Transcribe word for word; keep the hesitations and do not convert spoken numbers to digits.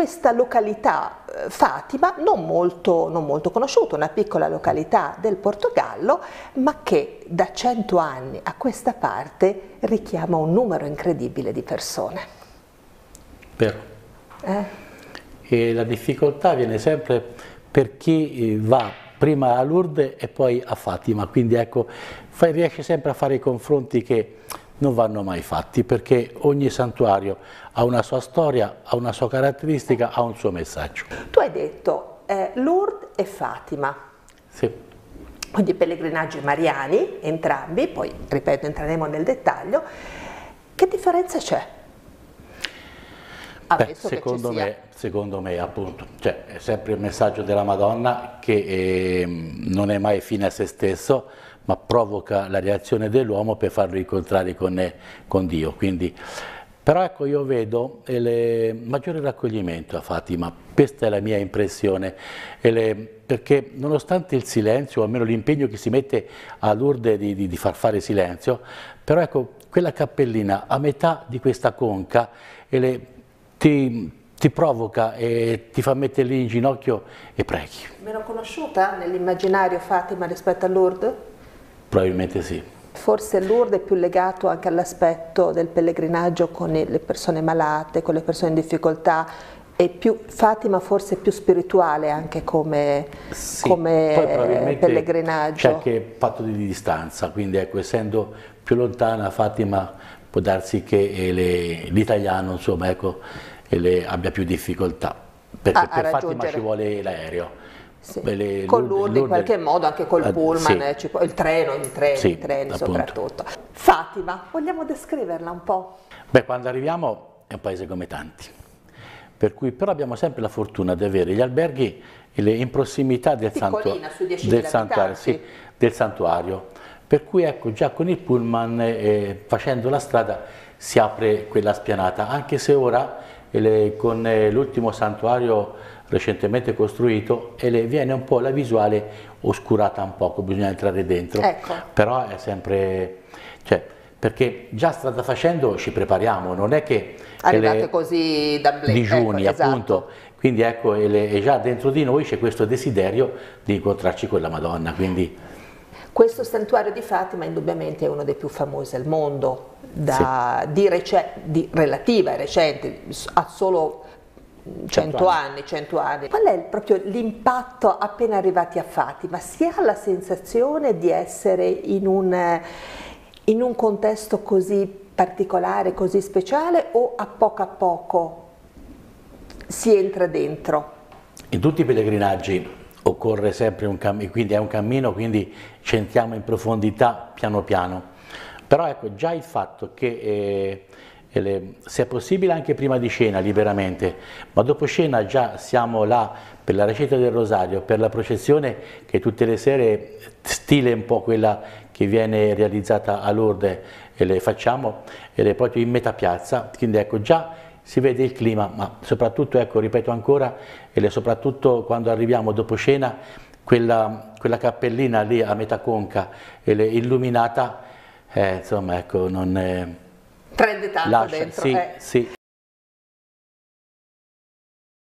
questa località eh, Fatima, non molto, non molto conosciuta, una piccola località del Portogallo, ma che da cento anni a questa parte richiama un numero incredibile di persone. Vero. Eh? E la difficoltà viene sempre per chi va prima a Lourdes e poi a Fatima, quindi ecco, fai, riesci sempre a fare i confronti che non vanno mai fatti, perché ogni santuario ha una sua storia, ha una sua caratteristica, ha un suo messaggio. Tu hai detto eh, Lourdes e Fatima, Sì. quindi pellegrinaggi mariani, entrambi, poi ripeto entreremo nel dettaglio. Che differenza c'è? Beh, secondo, me, secondo me appunto, cioè, è sempre il messaggio della Madonna che eh, non è mai fine a se stesso, ma provoca la reazione dell'uomo per farlo incontrare con, eh, con Dio. Quindi, però ecco, io vedo il maggiore raccoglimento a Fatima, questa è la mia impressione, le, perché nonostante il silenzio, o almeno l'impegno che si mette a Lourdes di, di, di far fare silenzio, però ecco, quella cappellina a metà di questa conca, e le, Ti, ti provoca e ti fa mettere lì in ginocchio e preghi. Meno conosciuta nell'immaginario Fatima rispetto a Lourdes? Probabilmente sì. Forse Lourdes è più legato anche all'aspetto del pellegrinaggio con le persone malate, con le persone in difficoltà, e più, Fatima forse è più spirituale anche come, sì, come pellegrinaggio. C'è anche fatto di distanza, quindi ecco, essendo più lontana Fatima può darsi che l'italiano insomma ecco, e le abbia più difficoltà, perché a, per a Fatima ci vuole l'aereo. Sì. Le, con Lourdes in qualche modo, anche col uh, pullman, sì. il treno, i treni, sì, i treni appunto. soprattutto. Fatima, vogliamo descriverla un po'? Beh, quando arriviamo è un paese come tanti, per cui però abbiamo sempre la fortuna di avere gli alberghi in prossimità del, santu del, santuario, sì, del santuario, per cui ecco, già con il pullman, eh, facendo la strada, si apre quella spianata, anche se ora eh, con eh, l'ultimo santuario recentemente costruito e le viene un po' la visuale oscurata un poco, bisogna entrare dentro, ecco. Però è sempre, cioè, perché già strada facendo ci prepariamo, non è che arrivate le, così da digiuni, ecco, appunto, esatto. Quindi ecco, e, le, e già dentro di noi c'è questo desiderio di incontrarci con la Madonna, quindi... Questo santuario di Fatima indubbiamente è uno dei più famosi al mondo, da, sì. di, rece di relativa e recente, ha solo cento anni, cento anni. Qual è proprio l'impatto appena arrivati a Fatima? Si ha la sensazione di essere in un, in un contesto così particolare, così speciale, o a poco a poco si entra dentro? In tutti i pellegrinaggi occorre sempre un cammino, quindi è un cammino, quindi ci entriamo in profondità piano piano. Però ecco, già il fatto che eh, le, se è possibile anche prima di cena liberamente, ma dopo cena già siamo là per la recita del rosario, per la processione che tutte le sere, stile un po' quella che viene realizzata a Lourdes, e le facciamo e le proprio in metà piazza, quindi ecco già si vede il clima, ma soprattutto, ecco, ripeto ancora, e soprattutto quando arriviamo dopo cena, quella, quella cappellina lì a metà conca, e le, illuminata, eh, insomma, ecco, non... Eh, prende tanto lascia, dentro. Sì, eh. sì.